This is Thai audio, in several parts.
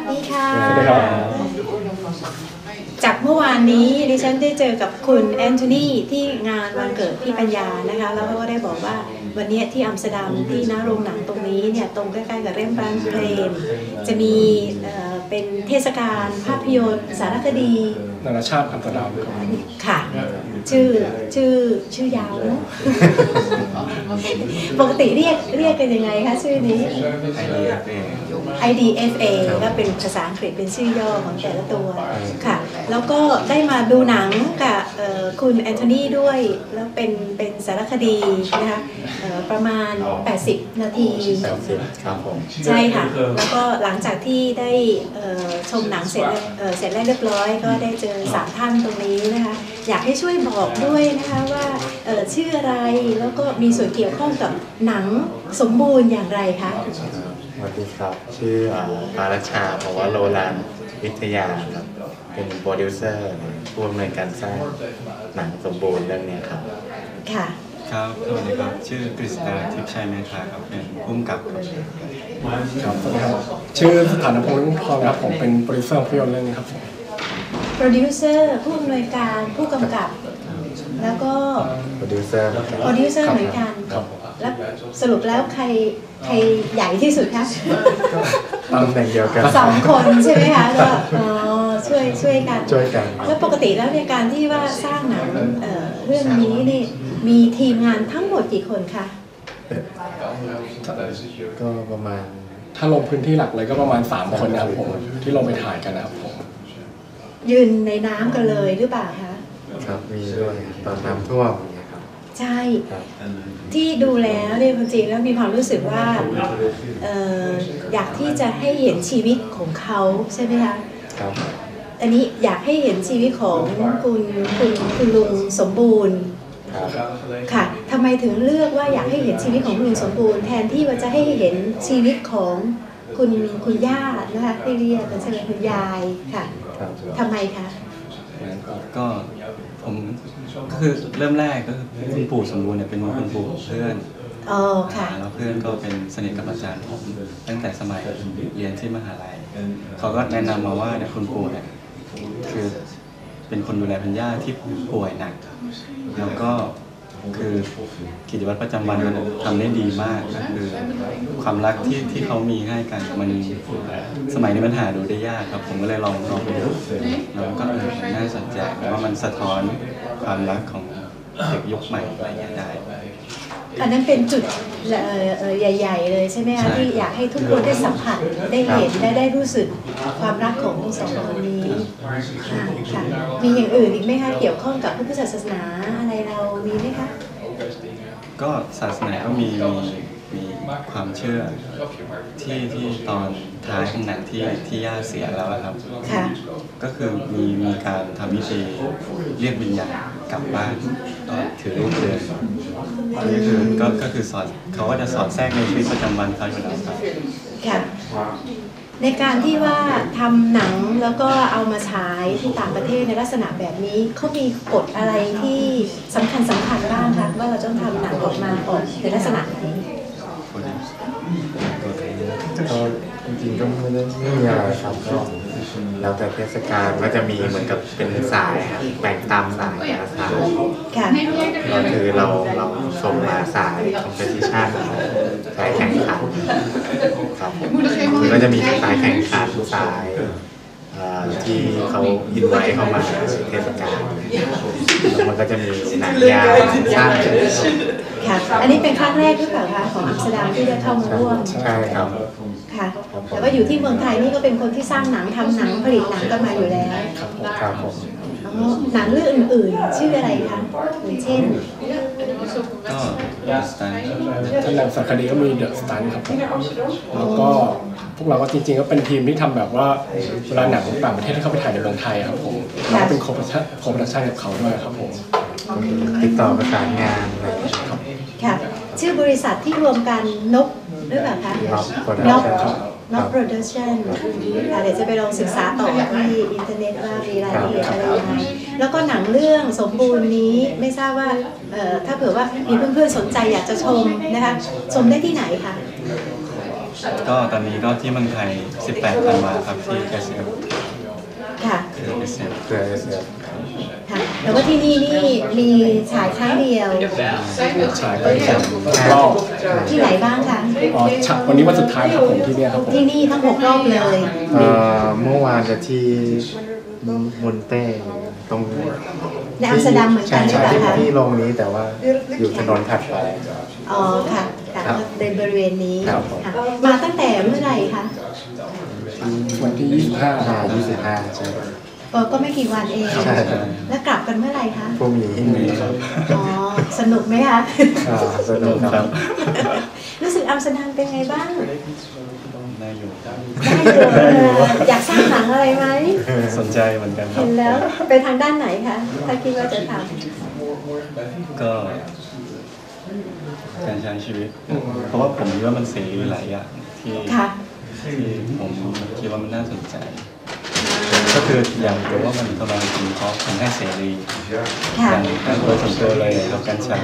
ดีค่ะสวัสดีครับจากเมื่อวานนี้ดิฉันได้เจอกับคุณแอนโทนีที่งานวันเกิดพี่ปัญญานะคะแล้วเขาก็ได้บอกว่าวันนี้ที่อัมสเตอร์ดัมที่หน้าโรงหนังตรงนี้เนี่ยตรงใกล้ๆกับเรมบรันต์เพลนจะมีเป็นเทศกาลภาพยนตร์สารคดีนานาชาติอัมสเตอร์ดัมค่ะชื่อยาวเนาะ ปกติเรียกกันยังไงคะชื่อนี้ IDFA ก็เป็นภาษาอังกฤษเป็นชื่อย่อของแต่ละตัวค่ะแล้วก็ได้มาดูหนังกับคุณแอนโทนีด้วยแล้วเป็นสารคดีนะคะประมาณ80 นาทีครับผมใช่ค่ะแล้วก็หลังจากที่ได้ชมหนังเสร็จแล้วเรียบร้อยก็ได้เจอ3 ท่านตรงนี้นะคะอยากให้ช่วยบอกด้วยนะคะว่าชื่ออะไรแล้วก็มีส่วนเกี่ยวข้องกับหนังสมบูรณ์อย่างไรคะสวัสดีครับชื่อปาราชาเพราะว่าโรลันวิทยาครับเป็นโปรดิวเซอร์ผู้อำนวยการสร้างหนังสมบูรณ์เรื่องนี้ครับค่ะครับสวัสดีครับชื่อกฤษดาทิพย์ชัยเมธาครับเป็นผู้กำกับครับสวัสดีครับชื่อสถานพงษ์รุ่งทองครับผมเป็นโปรดิวเซอร์ภาพยนตร์เรื่องนี้ครับผมโปรดิวเซอร์ผู้อำนวยการผู้กำกับแล้วก็โปรดิวเซอร์เหมือนกันแล้วสรุปแล้วใครใหญ่ที่สุดคะตำแหน่งเดียวกัน 2 คนใช่ไหมคะก็ช่วยกันแล้วปกติแล้วในการที่ว่าสร้างหนังเรื่องนี้นี่มีทีมงานทั้งหมดกี่คนคะก็ประมาณถ้าลงพื้นที่หลักเลยก็ประมาณ3 คนนะครับผมที่ลงไปถ่ายกันนะครับผมยืนในน้ำกันเลยหรือเปล่าคะครับมีด้วยตอนน้ำท่วมอย่างเงี้ยครับใช่ที่ดูแล้วเนี่ยจริงๆแล้วมีความรู้สึกว่าอยากที่จะให้เห็นชีวิตของเขาใช่ไหมคะครับอันนี้อยากให้เห็นชีวิตของคุณลุงสมบูรณ์ค่ะทำไมถึงเลือกว่าอยากให้เห็นชีวิตของคุณลุงสมบูรณ์แทนที่ว่าจะให้เห็นชีวิตของคุณย่านะคะที่เรียกกันใช่ไหมคุณยายค่ะทำไมคะก็ผมคือเริ่มแรกก็คือคุณปู่สมบูรณ์เนี่ยเป็นคุณปู่เพื่อนค่ะแล้วเพื่อนก็เป็นสนิทกับอาจารย์ผมตั้งแต่สมัยเรียนที่มหาลัยเขาก็แนะนำมาว่าเนี่ยคุณปู่เนี่ยคือเป็นคนดูแลพันย่าที่ป่วยหนักแล้วก็คือกิจวัตรประจำวันมันทำได้ดีมากคือความรักที่เขามีให้กันมันสมัยนี้มันหาดูได้ยากครับผมก็เลยลองไปดูแล้วก็น่าสนใจว่ามันสะท้อนความรักของเด็กยุคใหม่อะไรอย่างเงี้ยได้อันนั้นเป็นจุดใหญ่ๆเลยใช่ไหมคะที่อยากให้ทุกคนได้สัมผัสได้เห็นและได้รู้สึกความรักของทั้ง2 คนนี้ค่ะมีอย่างอื่นอีกไหมคะเกี่ยวข้องกับพระพุทธศาสนาอะไรเรามีไหมคะก็ศาสนาก็มีความเชื่อที่ตอนท้ายของหนังที่ย่าเสียแล้วครับก็คือมีการทำพิธีเรียกวิญญาณกลับบ้านก็ถือรูปเรือนนี่คือก็คือสอนเขาก็จะสอนแทรกในชีวิตประจำวันเขาอยู่แล้วครับค่ะในการที่ว่าทำหนังแล้วก็เอามาฉายที่ต่างประเทศในลักษณะแบบนี้เขามีกฎอะไรที่สำคัญบ้างคะว่าเราต้องทำหนังออกมาในลักษณะไหนก็จริงๆก็ไม่มีอะไรครับก็แล้วแต่เทศกาลก็จะมีเหมือนกับเป็นสายครับแบ่งตามสายแต่ละสายก็คือเราชมมาสายคอมเพติชันสายแข่งขันครับคือก็จะมีสายแข่งขันสายที่เขาอินไว้เข้ามาเทศกาลแล้วมันก็จะมีหนังยาวสร้างค่ะอันนี้เป็นครั้งแรกหรือเปล่าคะของอัมสเตอร์ดัมที่ได้เข้ามาร่วมใช่ครับค่ะแต่ว่าอยู่ที่เมืองไทยนี่ก็เป็นคนที่สร้างหนังทำหนังผลิตหนังกันมาอยู่แล้วครับผมหนังเรื่องอื่นๆชื่ออะไรคะอย่างเช่นก็สไตล์ท่านหนังสารคดีก็มีเดอะสตันครับผมแล้วก็พวกเราก็จริงๆก็เป็นทีมที่ทำแบบว่าเวลาหนังต่างประเทศที่เข้าไปถ่ายในเมืองไทยครับผมเราก็เป็นโคโปรดักชั่นกับเขาด้วยครับผมติดต่อประสานงานอะไรครับค่ะชื่อบริษัทที่รวมกันนกหรือเปล่าคะนกโปรดักชั่นเดี๋ยวจะไปลองศึกษาต่อที่อินเทอร์เน็ตว่ามีรายละเอียดอะไรยังไงแล้วก็หนังเรื่องสมบูรณ์นี้ไม่ทราบว่าถ้าเผื่อว่ามีเพื่อนๆสนใจอยากจะชมนะคะชมได้ที่ไหนคะก็ตอนนี้ก็ที่เมืองไทย 18 ธันวาครับที่ SF ค่ะคือ SF เพื่อเสียค่ะแล้วก็ที่นี่นี่มีฉายครั้งเดียวฉายไป6 รอบที่ไหนบ้างคะอ๋อวันนี้วันสุดท้ายครับผมที่เนี่ยครับผมที่นี่ทั้ง6 รอบเลยเมื่อวานจะที่มอนเต้ตรงในอัมสเตอร์ดัมเหมือนกันหรือใช่เปล่าที่คะที่โรงนี้แต่ว่าอยู่ถนนถัดไปอ๋อค่ะค่ะครับในบริเวณนี้ครับผมค่ะมาตั้งแต่เมื่อไหร่คะวันที่ 25 25ใช่ก็ไม่กี่วันเองใช่ครับแล้วกลับกันเมื่อไหร่คะพรุ่งนี้ครับอ๋อสนุกไหมคะสนุกครับรู้สึกอัมสเตอร์ดัมเป็นไงบ้างได้อยู่ได้อยู่อยากสร้างหนังอะไรไหมสนใจเหมือนกันครัเห็บนแล้วไปทางด้านไหนคะถ้าคิดว่าจะทก็การใช้ชีวิต เพราะว่าผมคิดว่ามันเสรีหลายอย่างที่ำค่ะที่ผมคิดว่ามันน่าสนใจ ก็คืออย่างเดียวว่ามันกำลังถึงเขาทำให้เสรีค่ะอย่างการโดยส่วนตัวเลยครับการใช้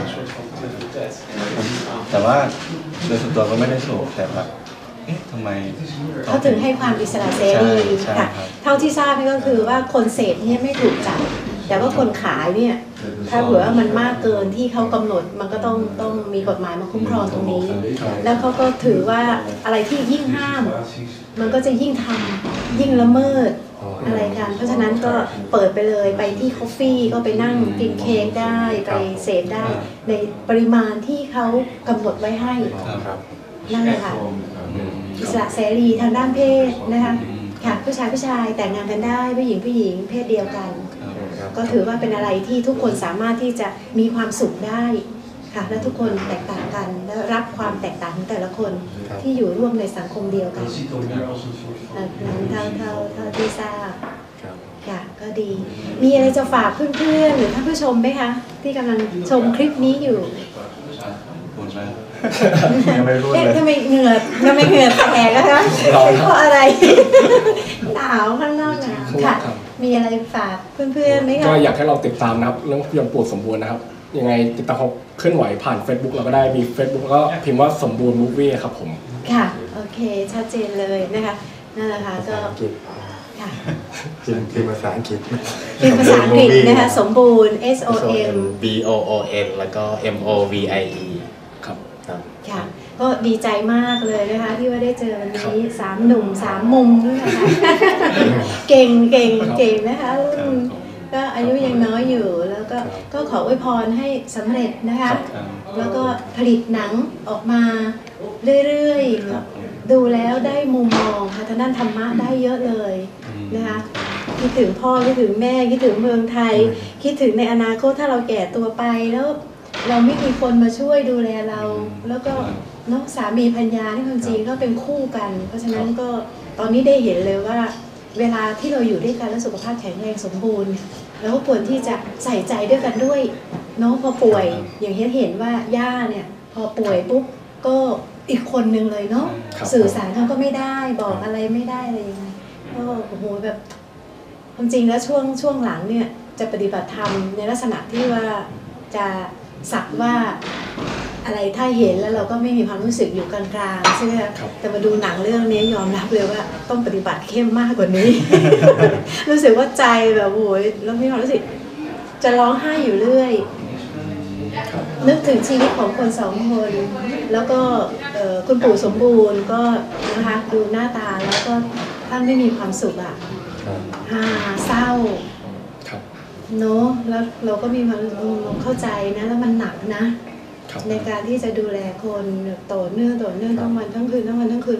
แต่ว่าโดยส่วนตัวก็ไม่ได้สูบแต่แบบเอ๊ะทำไมเขาถึงให้ความอิสระเสรีใช่ค่ะครับเท่าที่ทราบนี่ก็คือว่าคนเสพเนี่ยไม่ถูกจับแต่ว่าคนขายเนี่ยถ้าเผื่อว่ามันมากเกินที่เขากำหนดมันก็ต้องมีกฎหมายมาคุ้มครองตรงนี้ แล้วเขาก็ถือว่าอะไรที่ยิ่งห้าม มันก็จะยิ่งทำยิ่งละเมิดอะไรกัน เพราะฉะนั้นก็เปิดไปเลยไปที่คอฟฟี่ก็ไปนั่งกินเค้กได้ไปเสพได้ ในปริมาณที่เขากำหนดไว้ให้ครับนั่นแหละค่ะ อิสระเสรีทางด้านเพศนะคะค่ะผู้ชายแต่งงานกันได้ผู้หญิงเพศเดียวกัน ก็ถือว่าเป็นอะไรที่ทุกคนสามารถที่จะมีความสุขได้ค่ะและทุกคนแตกต่างกันและรับความแตกต่างของแต่ละคนที่อยู่ร่วมในสังคมเดียวกันนั้นเท่าที่ทราบครับค่ะก็ดี มีอะไรจะฝากเพื่อนๆหรือท่านผู้ชมไหมคะที่กำลังชมคลิปนี้อยู่พูดมากยังไม่รู้เอ๊ะเลยทำไมเหงื่อแตกอะคะเพราะอะไร หนาวข้างนอกหนาวค่ะ มีอะไรฝากเพื่อนๆไหมคะก็อยากให้เราติดตามนะครับเรื่องภาพยนตร์ปู่สมบูรณ์นะครับยังไงติดตามเขาเคลื่อนไหวผ่าน Facebook เราก็ได้มี Facebook แล้วก็พิมพ์ว่าสมบูรณ์มูฟวี่ครับผมค่ะโอเคชัดเจนเลยนะคะนั่นแหละค่ะภาก็ษาอังกฤษค่ะพิมพ์ภาษาอังกฤษเป็นภาษาอังกฤษนะคะสมบูรณ์ SOM BOON แล้วก็ MOVIE ครับครับค่ะก็ดีใจมากเลยนะคะที่ว่าได้เจอวันนี้3 หนุ่ม 3 มุมด้วยนะคะเก่งนะคะรุ่นก็อายุยังน้อยอยู่แล้วก็ขออวยพรให้สำเร็จนะคะครับแล้วก็ผลิตหนังออกมาเรื่อยๆดูแล้วได้มุมมองค่ะทางด้านธรรมะได้เยอะเลยนะคะคิดถึงพ่อคิดถึงแม่คิดถึงเมืองไทย คิดถึงในอนาคตถ้าเราแก่ตัวไปแล้วเราไม่มีคนมาช่วยดูแลเรา แล้วก็เนาะสามีภรรยาที่ความจริงก็เป็นคู่กัน เพราะฉะนั้นก็ตอนนี้ได้เห็นเลยว่า เวลาที่เราอยู่ด้วยกันแล้วสุขภาพแข็งแรงสมบูรณ์เราก็ควรที่จะใส่ใจด้วยกันด้วยเนาะพอป่วยอย่างเห็นว่าย่าเนี่ยพอป่วยปุ๊บก็อีกคนนึงเลยเนาะครับสื่อสารเขาก็ไม่ได้บอกอะไรไม่ได้อะไรยังไงก็โอ้โหแบบความจริงแล้วช่วงหลังเนี่ยจะปฏิบัติธรรมในลักษณะที่ว่าจะสักว่าอะไรถ้าเห็นแล้วเราก็ไม่มีความรู้สึกอยู่กลางๆใช่ไหมคะครับแต่มาดูหนังเรื่องนี้ยอมรับเลยว่าต้องปฏิบัติเข้มมากกว่านี้ รู้สึกว่าใจแบบโอ้ยแล้วมีความรู้สึกจะร้องไห้อยู่เรื่อย นึกถึงชีวิตของคนสองคนแล้วก็คุณปู่สมบูรณ์ก็นะคะดูหน้าตาแล้วก็ท่านไม่มีความสุขอ่ะครับเศร้าครับเนอะแล้วเราก็มีความเข้าใจนะแล้วมันหนักนะครับ ในการที่จะดูแลคนต่อเนื่องทั้งวันทั้งคืน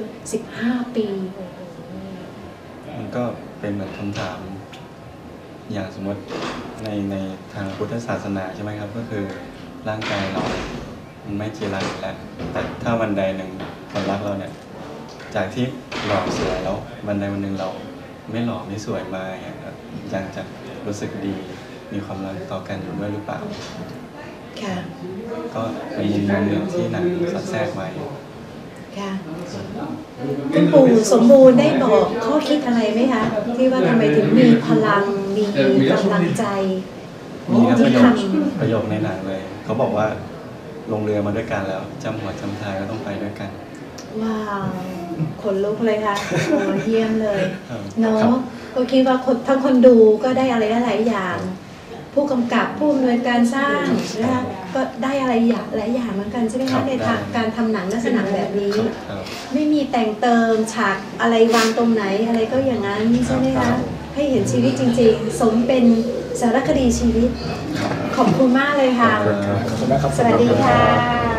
15 ปีมันก็เป็นเหมือนคำถาม อย่างสมมติในทางพุทธศาสนาใช่ไหมครับ ก็คือร่างกายเรา มันไม่จีรังแล้วแต่ถ้าวันใดหนึ่งคนรักเราเนี่ย จากที่หล่อสวยแล้ววันใดวันหนึ่งเราไม่หล่อไม่สวยมาเนี่ยครับยังจะรู้สึกดีมีความรักต่อกันอยู่ด้วยหรือเปล่าค่ะก็เป็นมุมมองหนึ่งที่หนังสอดแทรกไว้ค่ะคุณปู่สมบูรณ์ได้บอกข้อคิดอะไรไหมคะที่ว่าทำไมถึงมีพลังมีกำลังใจมีครับที่ทประโยคในหนังเลย เขาบอกว่าลงเรือมาด้วยกันแล้วจำหัวจำท้ายก็ต้องไปด้วยกันำว้าวขนลุกเลยค่ะโอ้เยี่ยมเลยครับเนาะก็คิดว่าทั้งคนดูก็ได้อะไรหลายอย่าง ผู้กำกับผู้อำนวยการสร้างนะคะก็ได้อะไรหลายอย่างเหมือนกันใช่ไหมครัคะบในทางการทำหนังลักษณะแบบนี้ครับไม่มีแต่งเติมฉากอะไรวางตรงไหนอะไรก็อย่างนั้นใช่ไหมครัคะบให้เห็นชีวิตจริงๆ สมเป็นสารคดีชีวิต ขอบคุณมากเลยค่ะขอบคุณมากครับสวัสดีค่ะ